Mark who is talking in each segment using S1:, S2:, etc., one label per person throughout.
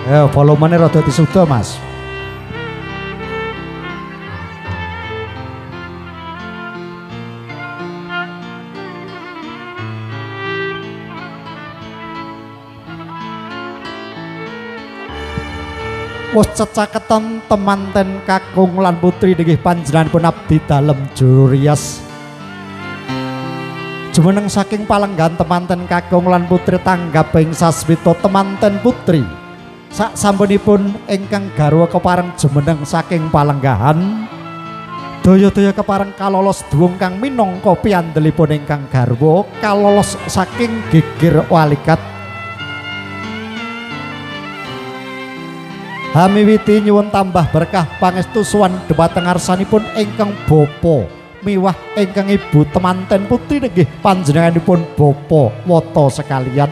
S1: volumenya rada disuda, Mas. Wis cecaketan temanten kakung lan putri nggih panjenenganipun abdi dalem juru rias. Jumeneng saking palenggan temanten kakung lan putri tanggap ing sasmita temanten putri. Sak sampunipun ingkang garwa kepareng jumeneng saking palenggahan. Daya-daya kepareng kalolos duwung kang minangka piandelipun ingkang garwa kalolos saking geger walikat. Hamiwiti nyuwun tambah berkah pangestu sowan dhumateng ngarsanipun ingkang bapa miwah ingkang ibu temanten putri nggih panjenenganipun bapa wata sekalian.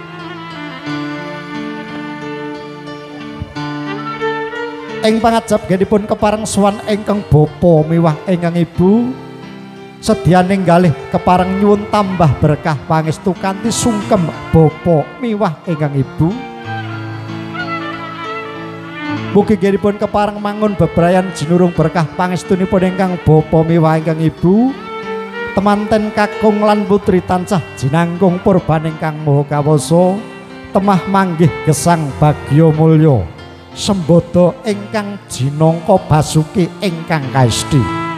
S1: Ing pangajab genipun kepareng sowan ingkang bapa miwah ingkang ibu sedyaning galih kepareng nyuwun tambah berkah pangestu kanthi sungkem bapa miwah ingkang ibu. Mugi genipun kepareng mangun bebrayan jinurung berkah pangestunipun ingkang bapa miwah ingkang ibu temanten kakung lan putri tansah jinangkung purban ingkang maha kawasa temah manggih gesang bagya mulya sembodo ingkang jinangka basuki ingkang kaesti.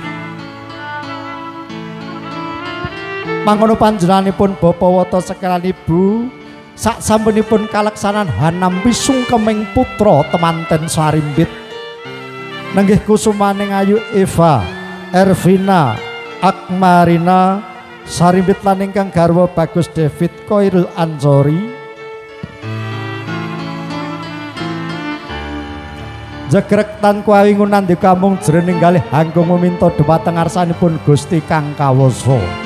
S1: Mangono panjenenganipun bapa wata sekalian ibu sak sampunipun kaleksanan hanampi sungkeming putra temanten sarimbit nenggih kusumaning ayu Eva, Ervina, Akmarina sarimbit lan ingkang garwa Bagus David Koirul Anzori. Jegrek tan kuawingunan dikamung jroning galih hanggung meminta dhumateng ngarsanipun Gusti kang kawasa.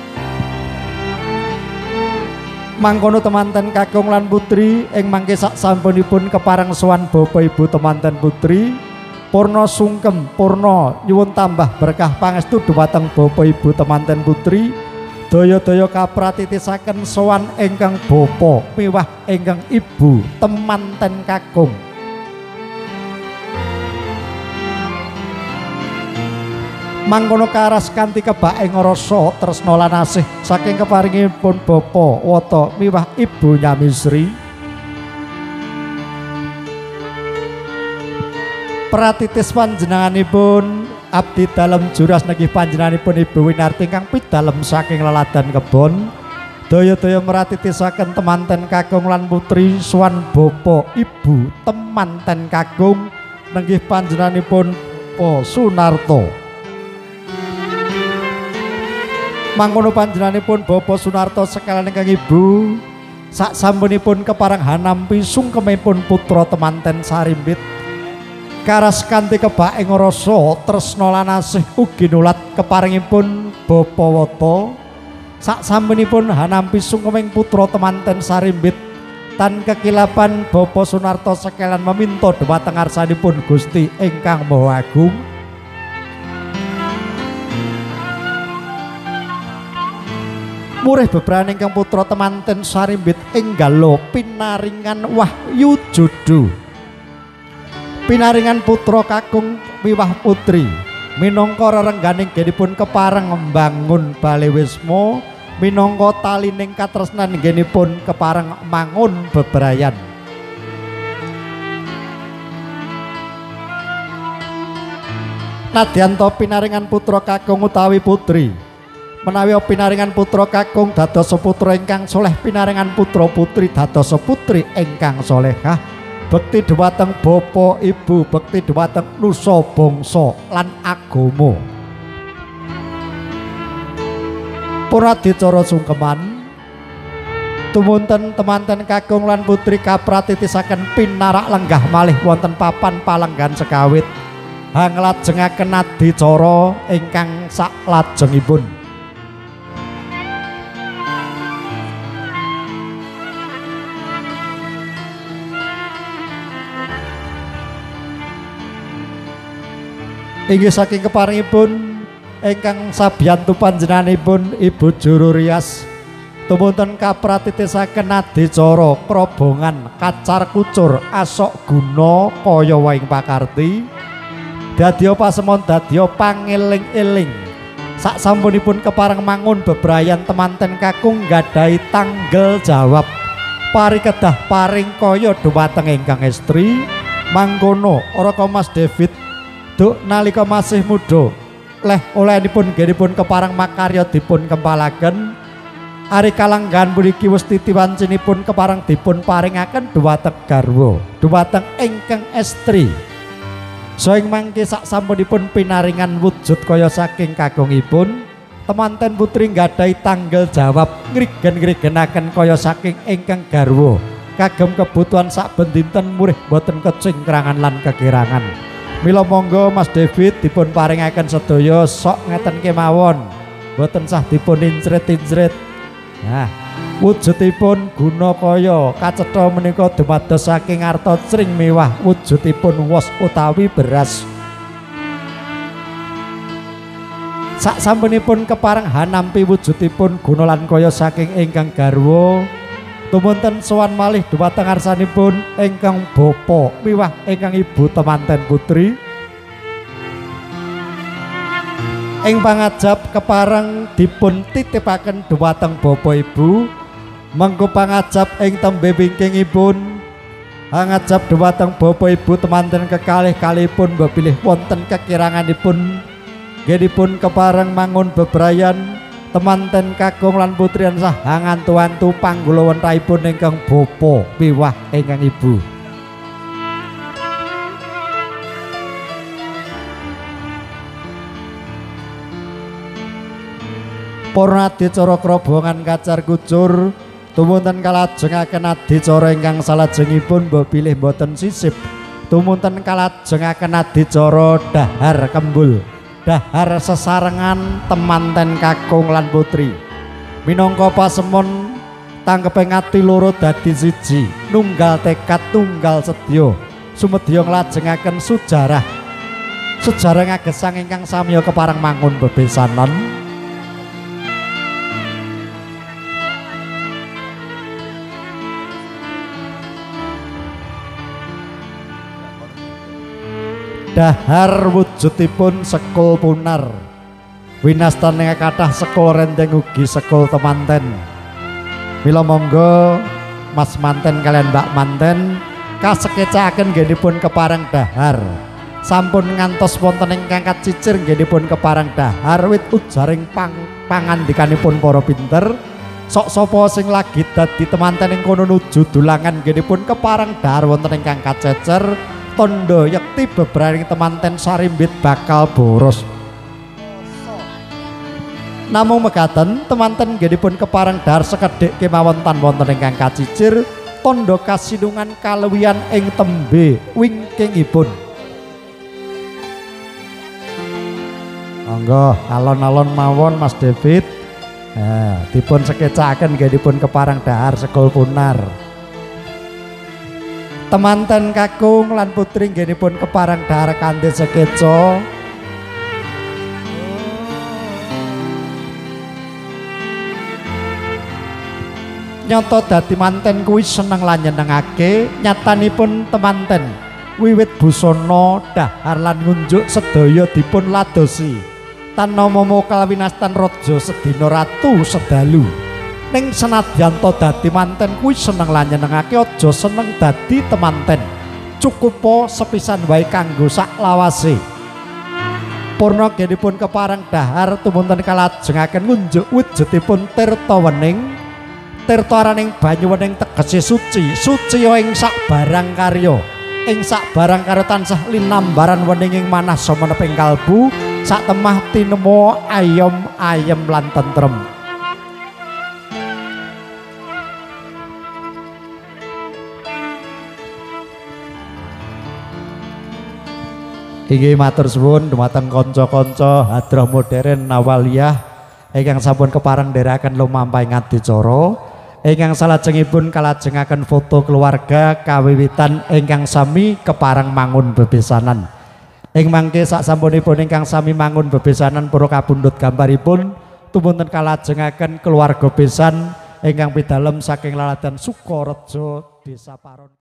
S1: Mangkono temanten kakung lan putri ing mangke sak sampunipun kepareng sowan bapa ibu temanten putri purna sungkem purna nyuwun tambah berkah pangestu dhumateng bapa ibu temanten putri daya-daya kapratitisaken sowan ingkang bapa miwah ingkang ibu temanten kakung. Mangkono karas kanthi kebaking rasa tresna lan asih saking keparingipun bapa wata miwah ibu Nyamisri. Pratitis panjenenganipun abdi dalem juras nggih panjenenganipun Ibu Winarti ingkang pidalem saking leladan kebon. Daya-daya meratitisaken temanten kakung lan putri sowan bapa ibu temanten kakung nggih panjenenganipun Po Sunarto. Mangkono panjenenganipun Bapa Sunarto sekalian ingkang ibu sak sampunipun kepareng hanampi sungkemipun putra temanten sarimbit karas kanthi kebaking rasa tresna lan asih ugi nulat keparingipun Bapa Wata sak sampunipun hanampi sungkeming putra temanten sarimbit tan kekilapan Bapa Sunarto sekalian meminta dhumateng ngarsanipun Gusti ingkang Maha Agung. Murih bebraning ingkang putra temanten sarimbit enggalo pinaringan wahyu judu. Pinaringan putra kakung miwah putri minangka rerengganing genipun kepareng membangun Bale Wisma minangka talining katresnan genipun kepareng mangun bebrayan. Nadyanto pinaringan putra kakung utawi putri menawi pinaringan putra kakung dados putra ingkang soleh pinaringan putra putri dados putri ingkang solehah bekti dhumateng bapa ibu bekti dhumateng nusa bangsa lan agama. Pura dicara sungkeman tumunten temanten kakung lan putri kapratitisaken pinarak lenggah malih wonten papan palenggan sekawit hanglajengaken adicara ingkang saklajengipun. Inggih saking keparingipun ingkang sabiyantu panjenenganipun Ibu Juru Rias Tumunten kapratitisaken adicara krobongan kacar kucur asok guna kaya waing pakarti dadya pasemon dadya pangeling-eling saksampunipun kepareng mangun bebrayan temanten kakung gadhahi tanggel jawab parikedah paring kaya dhumateng ingkang estri mangkono Raka Mas David duk nalika masih muda leh olehipun nggih kepareng makarya dipun kempalaken ari kalanggan puniki westi tiwancinipun kepareng dipun paringaken dhumateng garwa dhumateng ingkang estri saing mangke saksampunipun pinaringan wujud kaya saking kakungipun temanten putri nggadahi tanggel jawab ngrigen-ngrigenaken kaya saking ingkang garwa kagem kebutuhan saben dinten murih boten kecingkrangan lan kekirangan mila monggo Mas David dipun paringaken sedaya sok ngeten kemawon boten sah dipun incret-incret. Nah, wujudipun guna kaya kacetha menika dumados saking arta cring mewah wujudipun wos utawi beras. Saksampunipun kepareng hanampi wujudipun guna lan kaya saking ingkang garwa tumunten sowan malih dhumateng ngarsanipun ingkang bapa miwah ingkang ibu temanten putri. Ing pangajap kepareng dipun titipaken dhumateng Bapak Ibu mengko pangajap ing tembe wingkingipun pangajap dhumateng Bapak Ibu temanten kekalih-kalihipun bepilih wonten kekiranganipun nggih kepareng mangun bebrayan temanten kakung lan putri tansah hangantu-antu panggula wentahipun ingkang bapa miwah ingkang ibu. Para adicara krobongan kacar kucur tumunten kalajengaken adicara ingkang salajengipun mbok pilih boten sisip tumunten kalajengaken adicara dahar kembul dahar sesarengan temanten kakung lan putri minangka pasemon tangkeping ati loro dadi siji nunggal tekad tunggal sedya sumedya nglajengaken sejarah ngagesang ingkang samya kepareng mangun bebesanan. Dahar wujudipun sekul punar winastane kathah sekul rendeng ugi sekul temanten mila monggo Mas manten kalian Mbak manten kasekecakaken nggihipun kepareng dahar sampun ngantos wonten ingkang kacicir nggihipun kepareng dahar wit ujaring pangandikanipun para pinter sok sapa sing lagi dadi temanten ing kono nuju dulangan nggihipun kepareng dahar wonten ingkang kacecer tondo yekti bebraring temanten sarimbit bakal boros namung mekaten temanten nggihipun kepareng dahar sekedhik kemawon tan wonten ingkang kacicir tondo kasinungan kaluwihan ing tembe wingkingipun monggo alon-alon mawon Mas David dipun sekecakaken nggihipun kepareng dahar sekul punar temanten kakung lan putri nggihipun kepareng dahar kanthi sekeca nyata dadi manten kuwi seneng lan nyenengake nyatanipun temanten wiwit busana dahar lan ngunjuk sedaya dipun ladosi tanama kalawinastan raja sedina ratu sedalu ning senadyan to dadi manten kuwi seneng lan nyenengake aja seneng dadi temanten cukup sepisan wae kanggo sak lawase purna nggihipun kepareng dahar tumunten kalajengaken ngunjuk wujudipun tirta wening tirta araning banyu wening tegese suci ing sak barang karya ing sak barang karya tansah linambaran wening ing manah sumeneping kalbu sak temah tinemu ayem lan tentrem. Inggih matur suwun dumateng kanca-kanca hadroh modern Nawaliyah ingkang sampun kepareng ndherekaken lumampahing adicara ingkang salajengipun kalajengaken foto keluarga kawiwitan ingkang sami kepareng mangun bebesanan. Ing mangke saksampunipun ingkang sami mangun bebesanan para kapundhut gambaripun tumunten kalajengaken keluarga besan ingkang pidalem saking Laladan Sukorejo Desa Paron.